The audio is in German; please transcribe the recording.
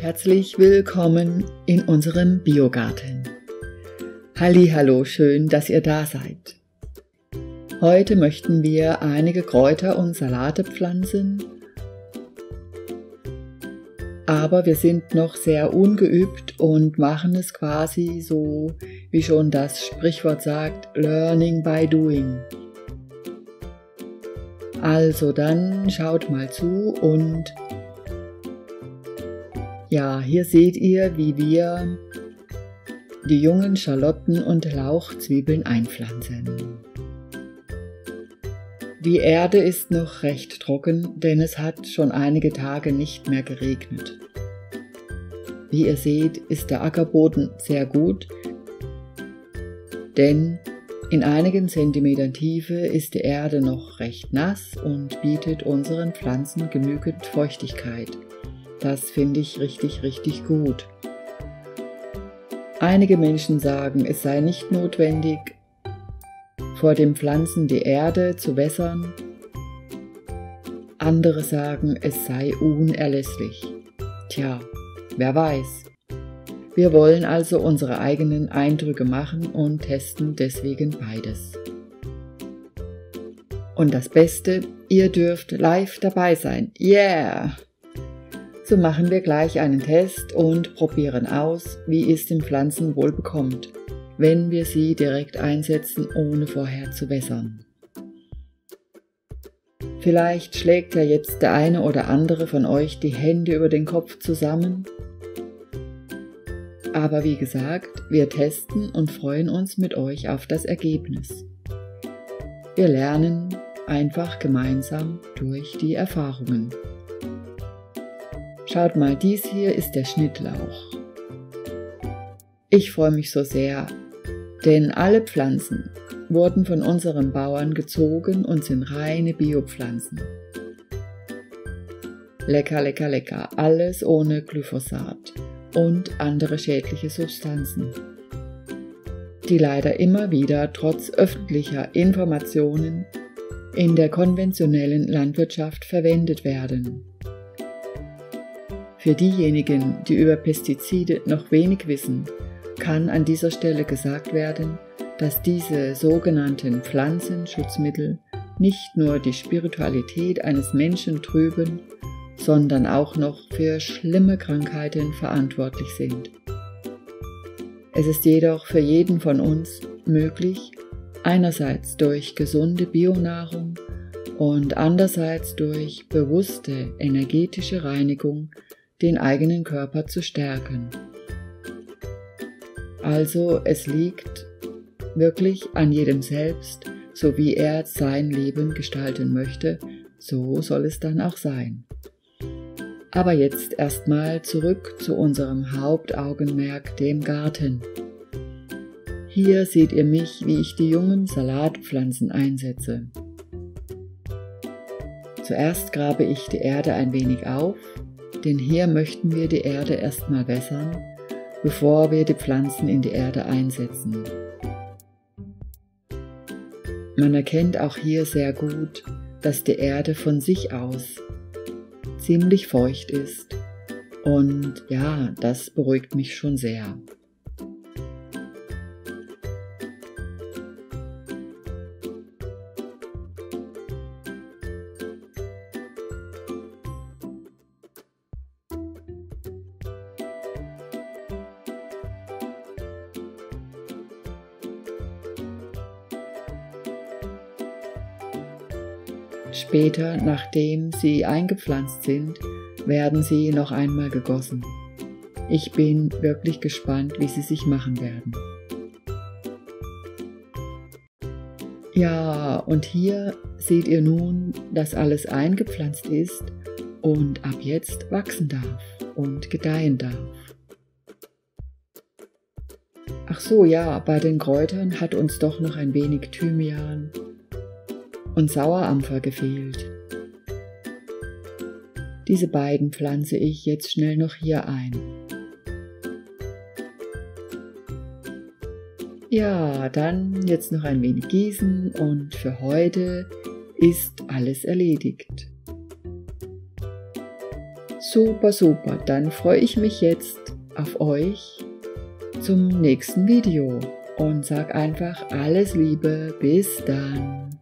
Herzlich willkommen in unserem Biogarten. Hallihallo, schön, dass ihr da seid. Heute möchten wir einige Kräuter und Salate pflanzen, aber wir sind noch sehr ungeübt und machen es quasi so, wie schon das Sprichwort sagt, Learning by Doing. Also dann schaut mal zu und ja, hier seht ihr, wie wir die jungen Schalotten und Lauchzwiebeln einpflanzen. Die Erde ist noch recht trocken, denn es hat schon einige Tage nicht mehr geregnet. Wie ihr seht, ist der Ackerboden sehr gut, denn in einigen Zentimetern Tiefe ist die Erde noch recht nass und bietet unseren Pflanzen genügend Feuchtigkeit. Das finde ich richtig gut. Einige Menschen sagen, es sei nicht notwendig, vor dem Pflanzen die Erde zu wässern. Andere sagen, es sei unerlässlich. Tja, wer weiß. Wir wollen also unsere eigenen Eindrücke machen und testen deswegen beides. Und das Beste, ihr dürft live dabei sein. Yeah! So machen wir gleich einen Test und probieren aus, wie es den Pflanzen wohl bekommt, wenn wir sie direkt einsetzen, ohne vorher zu wässern. Vielleicht schlägt ja jetzt der eine oder andere von euch die Hände über den Kopf zusammen. Aber wie gesagt, wir testen und freuen uns mit euch auf das Ergebnis. Wir lernen einfach gemeinsam durch die Erfahrungen. Schaut mal, dies hier ist der Schnittlauch. Ich freue mich so sehr, denn alle Pflanzen wurden von unseren Bauern gezogen und sind reine Biopflanzen. Lecker, lecker, lecker, alles ohne Glyphosat und andere schädliche Substanzen, die leider immer wieder trotz öffentlicher Informationen in der konventionellen Landwirtschaft verwendet werden. Für diejenigen, die über Pestizide noch wenig wissen, kann an dieser Stelle gesagt werden, dass diese sogenannten Pflanzenschutzmittel nicht nur die Spiritualität eines Menschen trüben, sondern auch noch für schlimme Krankheiten verantwortlich sind. Es ist jedoch für jeden von uns möglich, einerseits durch gesunde Bionahrung und andererseits durch bewusste energetische Reinigung den eigenen Körper zu stärken. Also es liegt wirklich an jedem selbst, so wie er sein Leben gestalten möchte, so soll es dann auch sein. Aber jetzt erstmal zurück zu unserem Hauptaugenmerk, dem Garten. Hier seht ihr mich, wie ich die jungen Salatpflanzen einsetze. Zuerst grabe ich die Erde ein wenig auf, denn hier möchten wir die Erde erstmal wässern, bevor wir die Pflanzen in die Erde einsetzen. Man erkennt auch hier sehr gut, dass die Erde von sich aus ziemlich feucht ist und ja, das beruhigt mich schon sehr. Später, nachdem sie eingepflanzt sind, werden sie noch einmal gegossen. Ich bin wirklich gespannt, wie sie sich machen werden. Ja, und hier seht ihr nun, dass alles eingepflanzt ist und ab jetzt wachsen darf und gedeihen darf. Ach so, ja, bei den Kräutern hat uns doch noch ein wenig Thymian und Sauerampfer gefehlt. Diese beiden pflanze ich jetzt schnell noch hier ein. Ja, dann jetzt noch ein wenig gießen und für heute ist alles erledigt. Super, super. Dann freue ich mich jetzt auf euch zum nächsten Video und sag einfach alles Liebe. Bis dann.